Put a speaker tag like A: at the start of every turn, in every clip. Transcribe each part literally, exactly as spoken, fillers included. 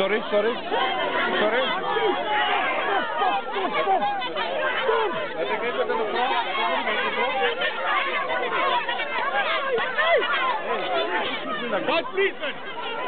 A: Sorry, sorry. Sorry. Laat ik even aan de vrouw.
B: God, please, man.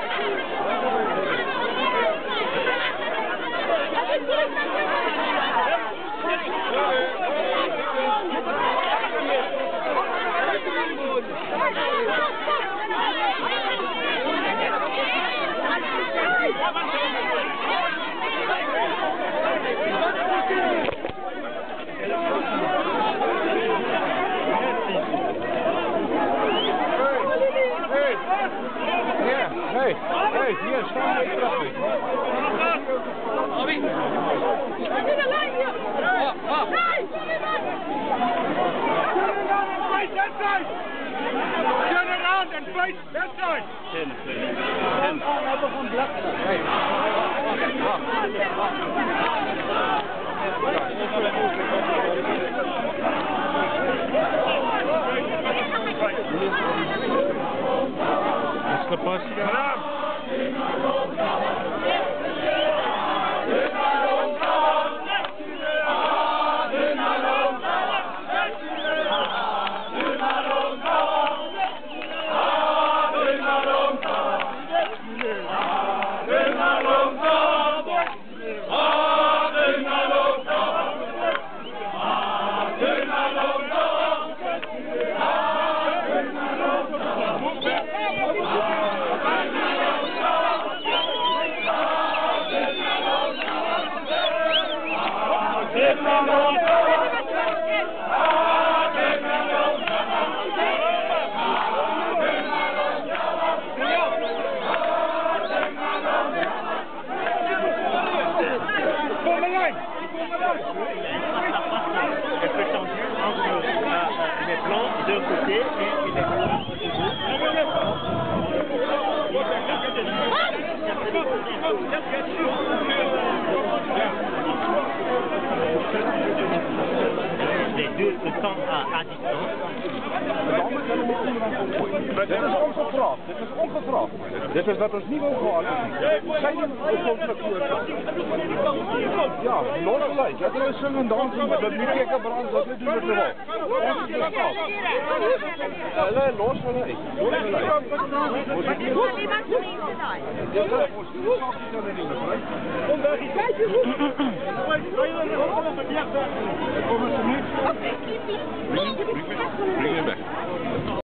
A: Hey, hey, hier, staan we even terug.
B: Abby. Turn around and face that side. Ten, ten.
A: Hey. Is gepast?
C: Les blancs d'un côté et les blancs de Les deux se sentent à, à distance.
A: Dit is ongevraagd. Dit is ongevraagd. Dit is wat ons niet wil gehad. Zij niet onafhankelijk voor. Ja, nooit gelijk. Dat is zingen en dansen, dat niet kijken brand, dat niet doen wat we wil. Ons is bestraft. Nee, los van mij. Los van mij. Moet ik niet doen? Ja, dat moet ik niet doen. Kom daar niet. Kom alsjeblieft. Bring it back.